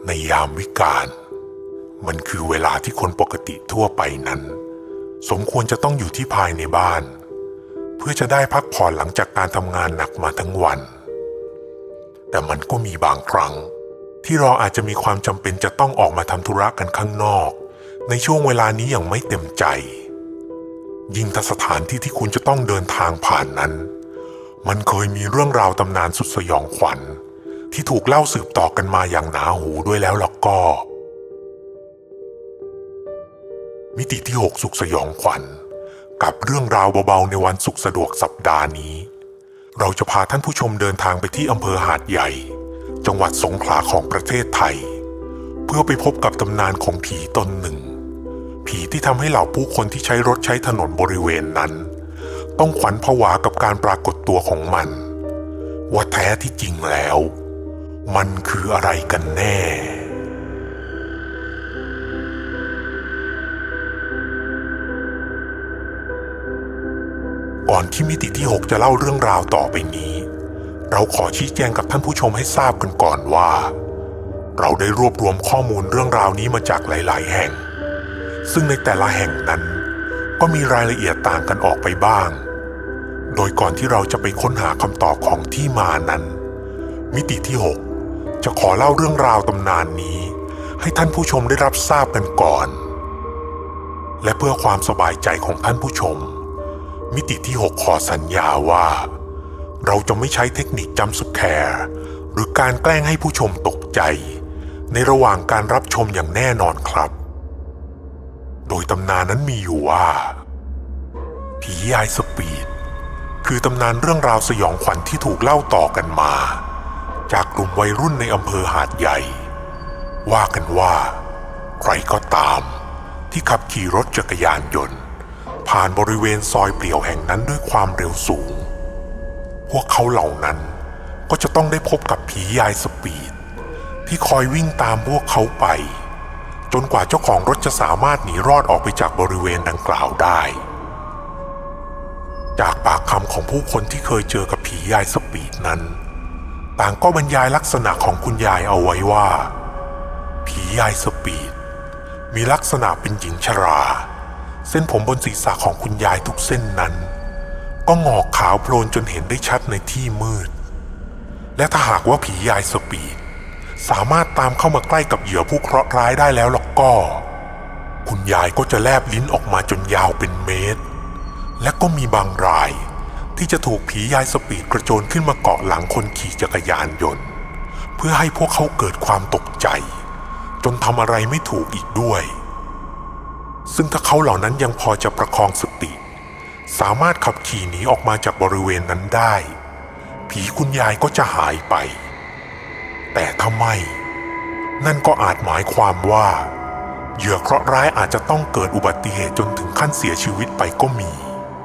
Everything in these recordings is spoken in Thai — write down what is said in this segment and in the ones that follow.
ในยามวิกาลมันคือเวลาที่คนปกติทั่วไปนั้นสมควรจะต้องอยู่ที่ภายในบ้านเพื่อจะได้พักผ่อนหลังจากการทำงานหนักมาทั้งวันแต่มันก็มีบางครั้งที่เราอาจจะมีความจำเป็นจะต้องออกมาทำธุระกันข้างนอกในช่วงเวลานี้อย่างไม่เต็มใจยิ่งถ้าสถานที่ที่คุณจะต้องเดินทางผ่านนั้นมันเคยมีเรื่องราวตำนานสุดสยองขวัญที่ถูกเล่าสืบต่อกันมาอย่างหนาหูด้วยแล้วล่ะก็มิติที่ 6 สุขสยองขวัญกับเรื่องราวเบาๆในวันศุกร์สะดวกสัปดาห์นี้เราจะพาท่านผู้ชมเดินทางไปที่อำเภอหาดใหญ่จังหวัดสงขลาของประเทศไทยเพื่อไปพบกับตำนานของผีตนหนึ่งผีที่ทำให้เหล่าผู้คนที่ใช้รถใช้ถนนบริเวณนั้นต้องขวัญผวากับการปรากฏตัวของมันว่าแท้ที่จริงแล้วมันคืออะไรกันแน่ก่อนที่มิติที่ 6จะเล่าเรื่องราวต่อไปนี้เราขอชี้แจงกับท่านผู้ชมให้ทราบกันก่อนว่าเราได้รวบรวมข้อมูลเรื่องราวนี้มาจากหลายๆแห่งซึ่งในแต่ละแห่งนั้นก็มีรายละเอียดต่างกันออกไปบ้างโดยก่อนที่เราจะไปค้นหาคำตอบของที่มานั้นมิติที่ 6จะขอเล่าเรื่องราวตำนานนี้ให้ท่านผู้ชมได้รับทราบกันก่อนและเพื่อความสบายใจของท่านผู้ชมมิติที่ 6ขอสัญญาว่าเราจะไม่ใช้เทคนิคจัมป์สแคร์หรือการแกล้งให้ผู้ชมตกใจในระหว่างการรับชมอย่างแน่นอนครับโดยตำนานนั้นมีอยู่ว่าผียายสปีดคือตำนานเรื่องราวสยองขวัญที่ถูกเล่าต่อกันมาจากกลุ่มวัยรุ่นในอำเภอหาดใหญ่ว่ากันว่าใครก็ตามที่ขับขี่รถจักรยานยนต์ผ่านบริเวณซอยเปลี่ยวแห่งนั้นด้วยความเร็วสูงพวกเขาเหล่านั้นก็จะต้องได้พบกับผียายสปีดที่คอยวิ่งตามพวกเขาไปจนกว่าเจ้าของรถจะสามารถหนีรอดออกไปจากบริเวณดังกล่าวได้จากปากคำของผู้คนที่เคยเจอกับผียายสปีดนั้นต่างก็บรรยายลักษณะของคุณยายเอาไว้ว่าผียายสปีดมีลักษณะเป็นหญิงชราเส้นผมบนศีรษะของคุณยายทุกเส้นนั้นก็งอกขาวโพลนจนเห็นได้ชัดในที่มืดและถ้าหากว่าผียายสปีดสามารถตามเข้ามาใกล้กับเหยื่อผู้เคราะห์ร้ายได้แล้วล่ะก็คุณยายก็จะแลบลิ้นออกมาจนยาวเป็นเมตรและก็มีบางรายที่จะถูกผียายสปีดกระโจนขึ้นมาเกาะหลังคนขี่จักรยานยนต์เพื่อให้พวกเขาเกิดความตกใจจนทำอะไรไม่ถูกอีกด้วยซึ่งถ้าเขาเหล่านั้นยังพอจะประคองสติสามารถขับขี่หนีออกมาจากบริเวณนั้นได้ผีคุณยายก็จะหายไปแต่ถ้าไม่นั่นก็อาจหมายความว่าเหยื่อเคราะห์ร้ายอาจจะต้องเกิดอุบัติเหตุจนถึงขั้นเสียชีวิตไปก็มี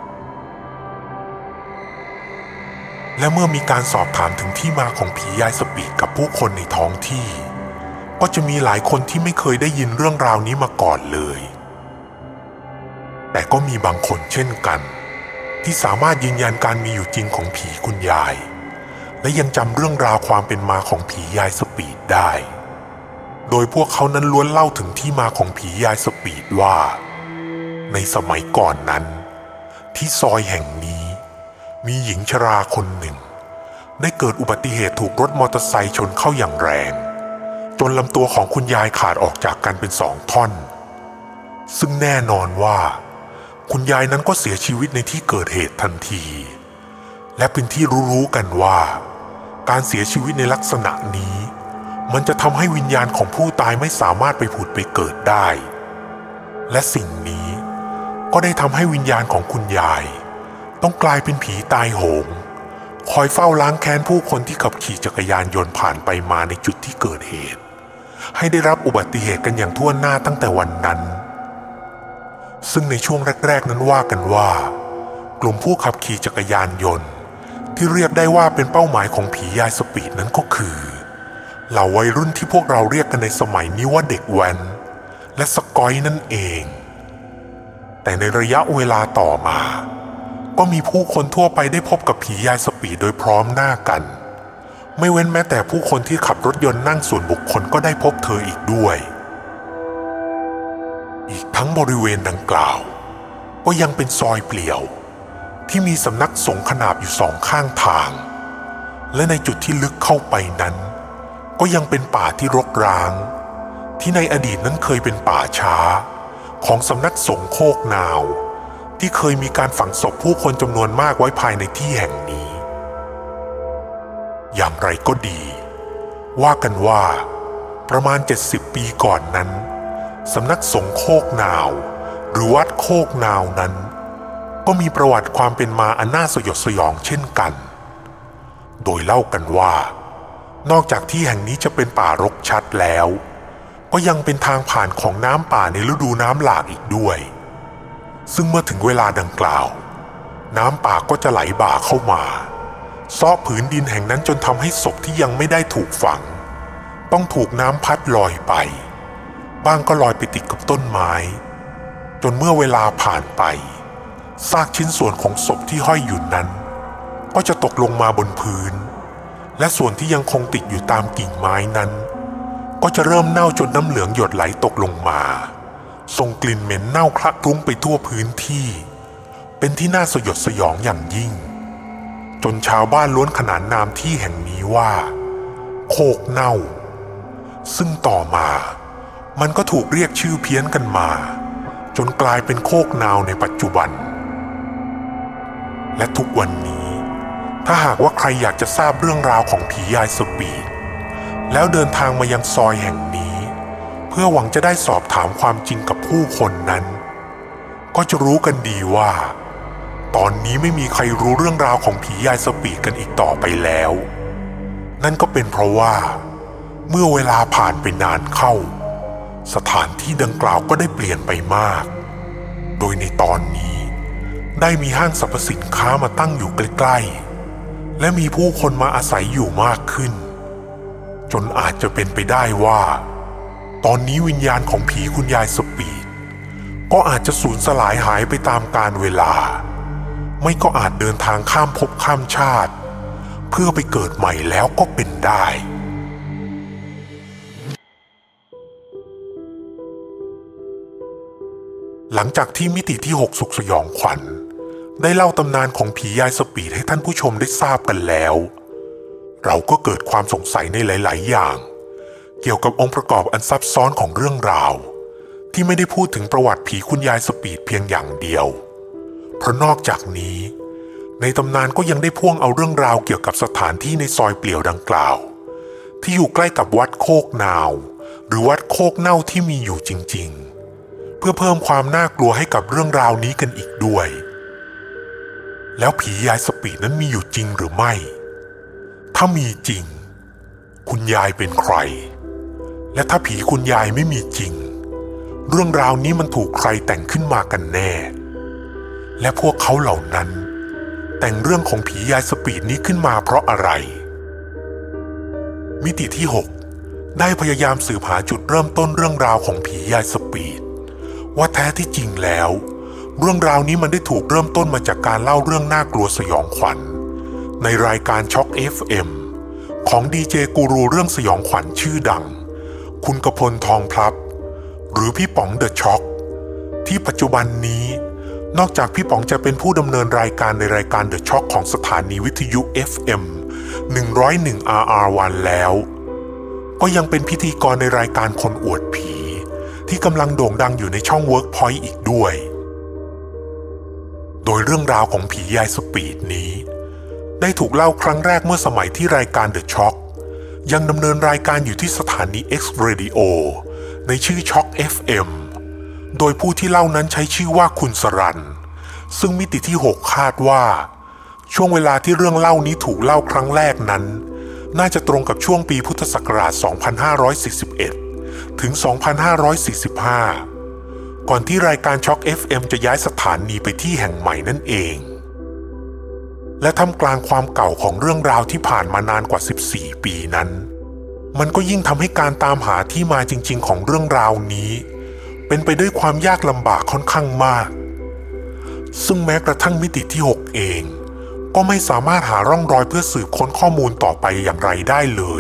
และเมื่อมีการสอบถามถึงที่มาของผียายสปีดกับผู้คนในท้องที่ก็จะมีหลายคนที่ไม่เคยได้ยินเรื่องราวนี้มาก่อนเลยแต่ก็มีบางคนเช่นกันที่สามารถยืนยันการมีอยู่จริงของผีคุณยายและยังจำเรื่องราวความเป็นมาของผียายสปีดได้โดยพวกเขานั้นล้วนเล่าถึงที่มาของผียายสปีดว่าในสมัยก่อนนั้นที่ซอยแห่งนี้มีหญิงชราคนหนึ่งได้เกิดอุบัติเหตุถูกรถมอเตอร์ไซค์ชนเข้าอย่างแรงจนลำตัวของคุณยายขาดออกจากกันเป็น2 ท่อนซึ่งแน่นอนว่าคุณยายนั้นก็เสียชีวิตในที่เกิดเหตุทันทีและเป็นที่รู้ๆกันว่าการเสียชีวิตในลักษณะนี้มันจะทำให้วิญญาณของผู้ตายไม่สามารถไปผุดไปเกิดได้และสิ่งนี้ก็ได้ทำให้วิญญาณของคุณยายต้องกลายเป็นผีตายโหงคอยเฝ้าล้างแค้นผู้คนที่ขับขี่จักรยานยนต์ผ่านไปมาในจุดที่เกิดเหตุให้ได้รับอุบัติเหตุกันอย่างทั่วหน้าตั้งแต่วันนั้นซึ่งในช่วงแรกๆนั้นว่ากันว่ากลุ่มผู้ขับขี่จักรยานยนต์ที่เรียกได้ว่าเป็นเป้าหมายของผียายสปีดนั้นก็คือเหล่าวัยรุ่นที่พวกเราเรียกกันในสมัยนี้ว่าเด็กแว้นและสกอยนั่นเองแต่ในระยะเวลาต่อมาก็มีผู้คนทั่วไปได้พบกับผียายสปีดโดยพร้อมหน้ากันไม่เว้นแม้แต่ผู้คนที่ขับรถยนต์นั่งส่วนบุคคลก็ได้พบเธออีกด้วยอีกทั้งบริเวณดังกล่าวก็ยังเป็นซอยเปลี่ยวที่มีสำนักสงฆ์ขนาบอยู่สองข้างทางและในจุดที่ลึกเข้าไปนั้นก็ยังเป็นป่าที่รกร้างที่ในอดีตนั้นเคยเป็นป่าช้าของสำนักสงฆ์โคกนาวที่เคยมีการฝังศพผู้คนจำนวนมากไว้ภายในที่แห่งนี้อย่างไรก็ดีว่ากันว่าประมาณ70 ปีก่อนนั้นสำนักสงฆ์โคกนาวหรือวัดโคกนาวนั้นก็มีประวัติความเป็นมาอันน่าสยดสยองเช่นกันโดยเล่ากันว่านอกจากที่แห่งนี้จะเป็นป่ารกชัดแล้วก็ยังเป็นทางผ่านของน้ำป่าในฤดูน้ำหลากอีกด้วยซึ่งเมื่อถึงเวลาดังกล่าวน้ำป่าก็จะไหลบ่าเข้ามาซ้อผืนดินแห่งนั้นจนทำให้ศพที่ยังไม่ได้ถูกฝังต้องถูกน้ำพัดลอยไปบ้างก็ลอยไปติดกับต้นไม้จนเมื่อเวลาผ่านไปซากชิ้นส่วนของศพที่ห้อยอยู่นั้นก็จะตกลงมาบนพื้นและส่วนที่ยังคงติดอยู่ตามกิ่งไม้นั้นก็จะเริ่มเน่าจนน้ำเหลืองหยดไหลตกลงมาส่งกลิ่นเหม็นเน่าคละคลุ้งไปทั่วพื้นที่เป็นที่น่าสยดสยองอย่างยิ่งจนชาวบ้านล้วนขนานนามที่แห่งนี้ว่าโคกเน่าซึ่งต่อมามันก็ถูกเรียกชื่อเพี้ยนกันมาจนกลายเป็นโคกนาวในปัจจุบันและทุกวันนี้ถ้าหากว่าใครอยากจะทราบเรื่องราวของผียายสปีดแล้วเดินทางมายังซอยแห่งนี้เพื่อหวังจะได้สอบถามความจริงกับผู้คนนั้นก็จะรู้กันดีว่าตอนนี้ไม่มีใครรู้เรื่องราวของผียายสปีดกันอีกต่อไปแล้วนั่นก็เป็นเพราะว่าเมื่อเวลาผ่านไปนานเข้าสถานที่ดังกล่าวก็ได้เปลี่ยนไปมากโดยในตอนนี้ได้มีห้างสรรพสินค้ามาตั้งอยู่ใกล้ๆและมีผู้คนมาอาศัยอยู่มากขึ้นจนอาจจะเป็นไปได้ว่าตอนนี้วิญญาณของผีคุณยายสปีดก็อาจจะสูญสลายหายไปตามกาลเวลาไม่ก็อาจเดินทางข้ามภพข้ามชาติเพื่อไปเกิดใหม่แล้วก็เป็นได้หลังจากที่มิติที่6สุขสยองขวัญได้เล่าตำนานของผียายสปีดให้ท่านผู้ชมได้ทราบกันแล้วเราก็เกิดความสงสัยในหลายๆอย่างเกี่ยวกับองค์ประกอบอันซับซ้อนของเรื่องราวที่ไม่ได้พูดถึงประวัติผีคุณยายสปีดเพียงอย่างเดียวเพราะนอกจากนี้ในตำนานก็ยังได้พ่วงเอาเรื่องราวเกี่ยวกับสถานที่ในซอยเปลี่ยวดังกล่าวที่อยู่ใกล้กับวัดโคกนาวหรือวัดโคกเน่าที่มีอยู่จริงๆเพื่อเพิ่มความน่ากลัวให้กับเรื่องราวนี้กันอีกด้วยแล้วผียายสปีดนั้นมีอยู่จริงหรือไม่ถ้ามีจริงคุณยายเป็นใครและถ้าผีคุณยายไม่มีจริงเรื่องราวนี้มันถูกใครแต่งขึ้นมากันแน่และพวกเขาเหล่านั้นแต่งเรื่องของผียายสปีดนี้ขึ้นมาเพราะอะไรมิติที่6ได้พยายามสืบหาจุดเริ่มต้นเรื่องราวของผียายสปีดว่าแท้ที่จริงแล้วเรื่องราวนี้มันได้ถูกเริ่มต้นมาจากการเล่าเรื่องน่ากลัวสยองขวัญในรายการช็อค FM ของดีเจกูรูเรื่องสยองขวัญชื่อดังคุณกพลทองพลับหรือพี่ป๋องเดอะช็อคที่ปัจจุบันนี้นอกจากพี่ป๋องจะเป็นผู้ดำเนินรายการในรายการเดอะช็อคของสถานีวิทยุ FM 101 RR1 แล้วก็ยังเป็นพิธีกรในรายการคนอวดผีที่กำลังโด่งดังอยู่ในช่อง Workpoint อีกด้วยโดยเรื่องราวของผียายสปีดนี้ได้ถูกเล่าครั้งแรกเมื่อสมัยที่รายการ The Shock ยังดำเนินรายการอยู่ที่สถานี X Radio ในชื่อ Shock FM โดยผู้ที่เล่านั้นใช้ชื่อว่าคุณสรัญซึ่งมิติที่6คาดว่าช่วงเวลาที่เรื่องเล่านี้ถูกเล่าครั้งแรกนั้นน่าจะตรงกับช่วงปีพุทธศักราช 2541 ถึง 2545 ก่อนที่รายการ Shock FM จะย้ายสถานีไปที่แห่งใหม่นั่นเองและท่ามกลางความเก่าของเรื่องราวที่ผ่านมานานกว่า14 ปีนั้นมันก็ยิ่งทำให้การตามหาที่มาจริงๆของเรื่องราวนี้เป็นไปด้วยความยากลำบากค่อนข้างมากซึ่งแม้กระทั่งมิติที่6เองก็ไม่สามารถหาร่องรอยเพื่อสืบค้นข้อมูลต่อไปอย่างไรได้เลย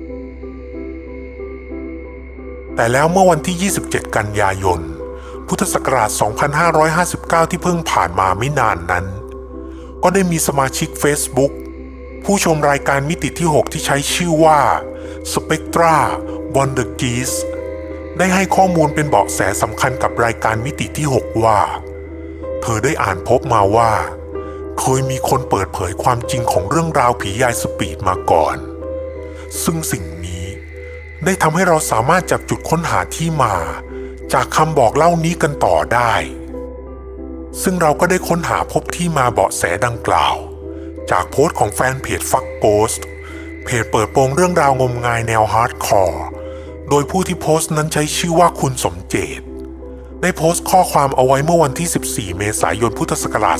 แต่แล้วเมื่อวันที่ 27 กันยายน พุทธศักราช 2559 ที่เพิ่งผ่านมาไม่นานนั้นก็ได้มีสมาชิก Facebook ผู้ชมรายการมิติที่ 6 ที่ใช้ชื่อว่า Spectra Wondergeese ได้ให้ข้อมูลเป็นเบาะแสสำคัญกับรายการมิติที่ 6 ว่าเธอได้อ่านพบมาว่าเคยมีคนเปิดเผยความจริงของเรื่องราวผียายสปีดมาก่อนซึ่งสิ่งนี้ได้ทำให้เราสามารถจับจุดค้นหาที่มาจากคำบอกเล่านี้กันต่อได้ซึ่งเราก็ได้ค้นหาพบที่มาเบาะแสดังกล่าวจากโพสต์ของแฟนเพจ Fuck Ghost เพจเปิดโปงเรื่องราวงมงายแนวฮาร์ดคอร์โดยผู้ที่โพสต์นั้นใช้ชื่อว่าคุณสมเจตได้โพสต์ข้อความเอาไว้เมื่อวันที่ 14 เมษายน พุทธศักราช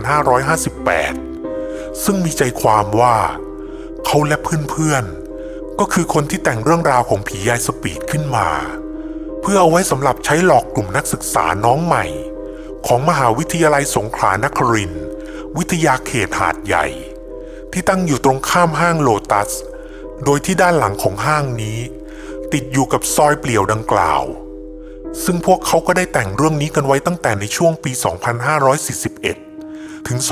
2558 ซึ่งมีใจความว่าเขาและเพื่อนๆก็คือคนที่แต่งเรื่องราวของผียายสปีดขึ้นมาเพื่อเอาไว้สำหรับใช้หลอกกลุ่มนักศึกษาน้องใหม่ของมหาวิทยาลัยสงขลานครินทร์วิทยาเขตหาดใหญ่ที่ตั้งอยู่ตรงข้ามห้างโลตัสโดยที่ด้านหลังของห้างนี้ติดอยู่กับซอยเปลี่ยวดังกล่าวซึ่งพวกเขาก็ได้แต่งเรื่องนี้กันไว้ตั้งแต่ในช่วงปี 2541 ถึง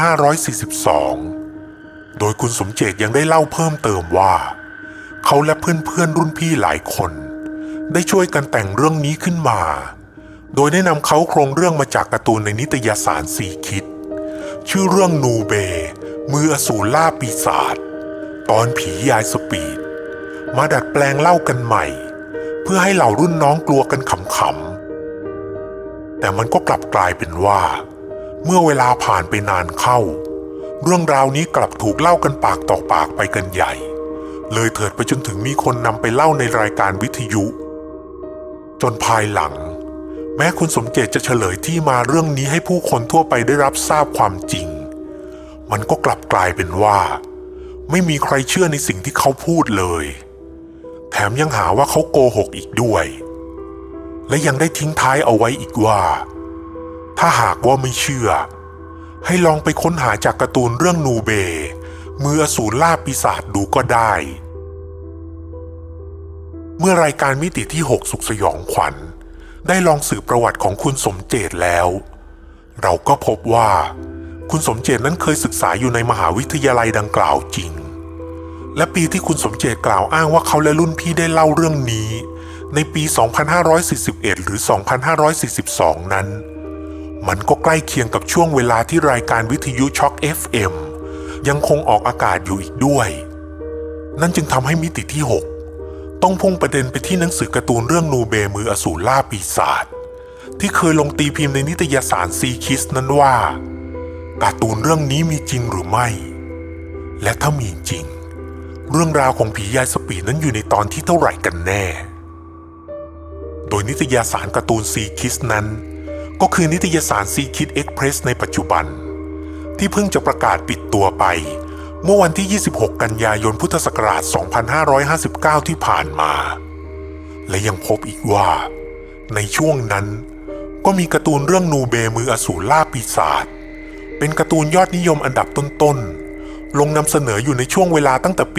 2542 โดยคุณสมเจตยังได้เล่าเพิ่มเติมว่าเขาและเพื่อนๆรุ่นพี่หลายคนได้ช่วยกันแต่งเรื่องนี้ขึ้นมาโดยได้นำเขาโครงเรื่องมาจากการ์ตูนในนิตยสารซีคิดชื่อเรื่องนูเบมืออสูรล่าปีศาจตอนผียายสปีดมาดัดแปลงเล่ากันใหม่เพื่อให้เหล่ารุ่นน้องกลัวกันขำๆแต่มันก็กลับกลายเป็นว่าเมื่อเวลาผ่านไปนานเข้าเรื่องราวนี้กลับถูกเล่ากันปากต่อปากไปกันใหญ่เลยเถิดไปจนถึงมีคนนำไปเล่าในรายการวิทยุจนภายหลังแม้คุณสมเจตจะเฉลยที่มาเรื่องนี้ให้ผู้คนทั่วไปได้รับทราบความจริงมันก็กลับกลายเป็นว่าไม่มีใครเชื่อในสิ่งที่เขาพูดเลยแถมยังหาว่าเขาโกหกอีกด้วยและยังได้ทิ้งท้ายเอาไว้อีกว่าถ้าหากว่าไม่เชื่อให้ลองไปค้นหาจากการ์ตูนเรื่องนูเบมืออสูรล่าปีศาจดูก็ได้เมื่อรายการมิติที่ 6 สุขสยองขวัญได้ลองสืบประวัติของคุณสมเจตแล้วเราก็พบว่าคุณสมเจตนั้นเคยศึกษาอยู่ในมหาวิทยาลัยดังกล่าวจริงและปีที่คุณสมเจตกล่าวอ้างว่าเขาและรุ่นพี่ได้เล่าเรื่องนี้ในปี 2541 หรือ 2542 นั้นมันก็ใกล้เคียงกับช่วงเวลาที่รายการวิทยุช็อค FM ยังคงออกอากาศอยู่อีกด้วยนั่นจึงทำให้มิติที่ 6 ต้องพุ่งประเด็นไปที่หนังสือการ์ตูนเรื่องนูเบมืออสูรล่าปีศาจที่เคยลงตีพิมพ์ในนิตยสารซีคิสนั้นว่าการ์ตูนเรื่องนี้มีจริงหรือไม่และถ้ามีจริงเรื่องราวของผียายสปีดนั้นอยู่ในตอนที่เท่าไหร่กันแน่โดยนิตยสารการ์ตูนซีคิสนั้นก็คือนิตยสารซีคิดเอ็กเพรสในปัจจุบันที่เพิ่งจะประกาศปิดตัวไปเมื่อวันที่ 26 กันยายน พุทธศักราช 2559 ที่ผ่านมาและยังพบอีกว่าในช่วงนั้นก็มีการ์ตูนเรื่องนูเบมืออสูรล่าปีศาจเป็นการ์ตูนยอดนิยมอันดับต้นๆลงนำเสนออยู่ในช่วงเวลาตั้งแต่ปี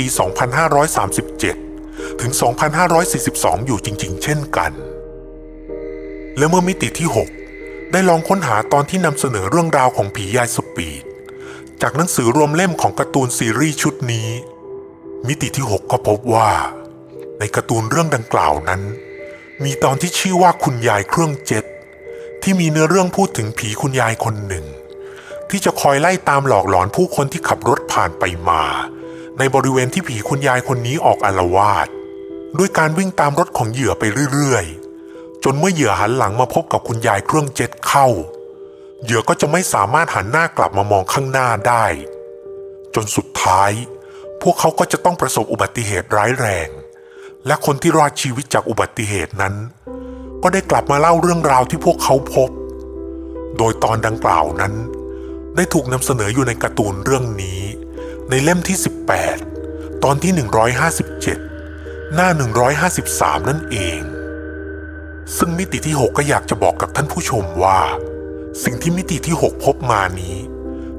2537 ถึง 2542 อยู่จริงๆเช่นกันและเมื่อมิติที่ 6 ได้ลองค้นหาตอนที่นำเสนอเรื่องราวของผียายสปีดจากหนังสือรวมเล่มของการ์ตูนซีรีส์ชุดนี้มิติที่ 6 ก็พบว่าในการ์ตูนเรื่องดังกล่าวนั้นมีตอนที่ชื่อว่าคุณยายเครื่องเจ็ตที่มีเนื้อเรื่องพูดถึงผีคุณยายคนหนึ่งที่จะคอยไล่ตามหลอกหลอนผู้คนที่ขับรถผ่านไปมาในบริเวณที่ผีคุณยายคนนี้ออกอาละวาดด้วยการวิ่งตามรถของเหยื่อไปเรื่อยๆจนเมื่อเหยื่อหันหลังมาพบกับคุณยายเครื่องเจ็ตเข้าเหยื่อก็จะไม่สามารถหันหน้ากลับมามองข้างหน้าได้จนสุดท้ายพวกเขาก็จะต้องประสบอุบัติเหตุร้ายแรงและคนที่รอดชีวิตจากอุบัติเหตุนั้นก็ได้กลับมาเล่าเรื่องราวที่พวกเขาพบโดยตอนดังกล่าวนั้นได้ถูกนำเสนออยู่ในการ์ตูนเรื่องนี้ในเล่มที่ 18 ตอนที่ 157 หน้า 153 นั่นเองซึ่งมิติที่ 6 ก็อยากจะบอกกับท่านผู้ชมว่าสิ่งที่มิติที่ 6 พบมานี้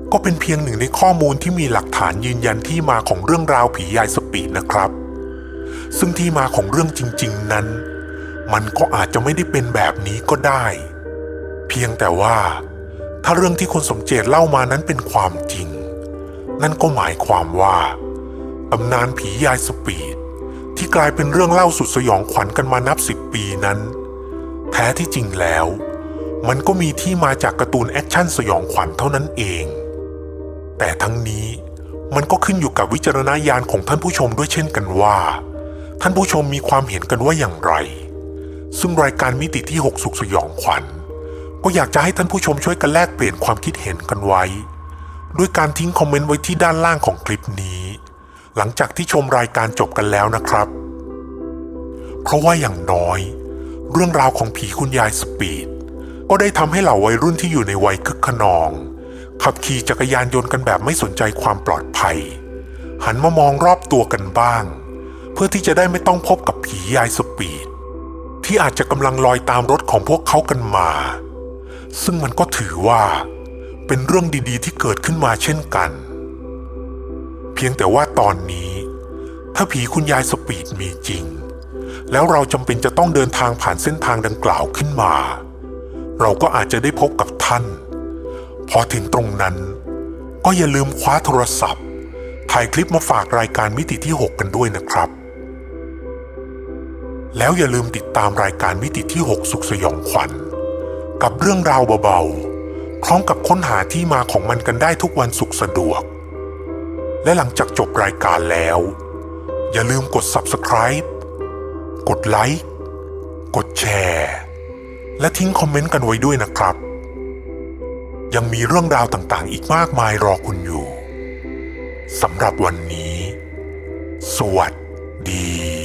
ก็เป็นเพียงหนึ่งในข้อมูลที่มีหลักฐานยืนยันที่มาของเรื่องราวผียายสปีดนะครับซึ่งที่มาของเรื่องจริงๆนั้นมันก็อาจจะไม่ได้เป็นแบบนี้ก็ได้เพียงแต่ว่าถ้าเรื่องที่คุณสมเจตเล่ามานั้นเป็นความจริงนั่นก็หมายความว่าตำนานผียายสปีดที่กลายเป็นเรื่องเล่าสุดสยองขวัญกันมานับ10 ปีนั้นแท้ที่จริงแล้วมันก็มีที่มาจากการ์ตูนแอคชั่นสยองขวัญเท่านั้นเองแต่ทั้งนี้มันก็ขึ้นอยู่กับวิจารณญาณของท่านผู้ชมด้วยเช่นกันว่าท่านผู้ชมมีความเห็นกันว่าอย่างไรซึ่งรายการมิติที่6สุขสยองขวัญก็อยากจะให้ท่านผู้ชมช่วยกันแลกเปลี่ยนความคิดเห็นกันไว้ด้วยการทิ้งคอมเมนต์ไว้ที่ด้านล่างของคลิปนี้หลังจากที่ชมรายการจบกันแล้วนะครับเพราะว่าอย่างน้อยเรื่องราวของผีคุณยายสปีดก็ได้ทำให้เหล่าวัยรุ่นที่อยู่ในวัยคึกคะนองขับขี่จักรยานยนต์กันแบบไม่สนใจความปลอดภัยหันมามองรอบตัวกันบ้างเพื่อที่จะได้ไม่ต้องพบกับผียายสปีดที่อาจจะกำลังลอยตามรถของพวกเขากันมาซึ่งมันก็ถือว่าเป็นเรื่องดีๆที่เกิดขึ้นมาเช่นกันเพียงแต่ว่าตอนนี้ถ้าผีคุณยายสปีดมีจริงแล้วเราจำเป็นจะต้องเดินทางผ่านเส้นทางดังกล่าวขึ้นมาเราก็อาจจะได้พบกับท่านพอถึงตรงนั้นก็อย่าลืมคว้าโทรศัพท์ถ่ายคลิปมาฝากรายการมิติที่6กันด้วยนะครับแล้วอย่าลืมติดตามรายการมิติที่6สุขสยองขวัญกับเรื่องราวเบาๆพร้อมกับค้นหาที่มาของมันกันได้ทุกวันศุกร์สะดวกและหลังจากจบรายการแล้วอย่าลืมกด Subscribe กดไลค์กดแชร์และทิ้งคอมเมนต์กันไว้ด้วยนะครับยังมีเรื่องราวต่างๆอีกมากมายรอคุณอยู่สำหรับวันนี้สวัสดี